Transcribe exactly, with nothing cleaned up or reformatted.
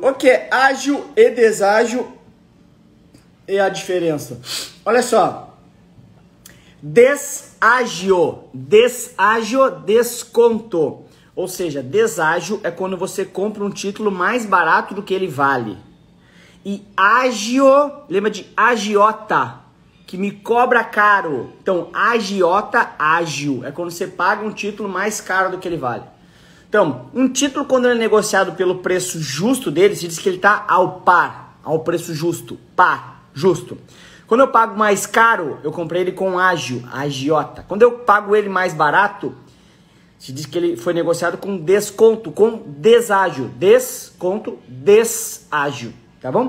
O que é ágil e deságil e a diferença? Olha só. Deságio. Deságio, desconto. Ou seja, deságio é quando você compra um título mais barato do que ele vale. E ágio, lembra de agiota, que me cobra caro. Então, agiota, ágil, é quando você paga um título mais caro do que ele vale. Então, um título quando ele é negociado pelo preço justo dele, se diz que ele está ao par, ao preço justo, par, justo. Quando eu pago mais caro, eu comprei ele com ágil, agiota. Quando eu pago ele mais barato, se diz que ele foi negociado com desconto, com deságio, desconto, deságio, tá bom?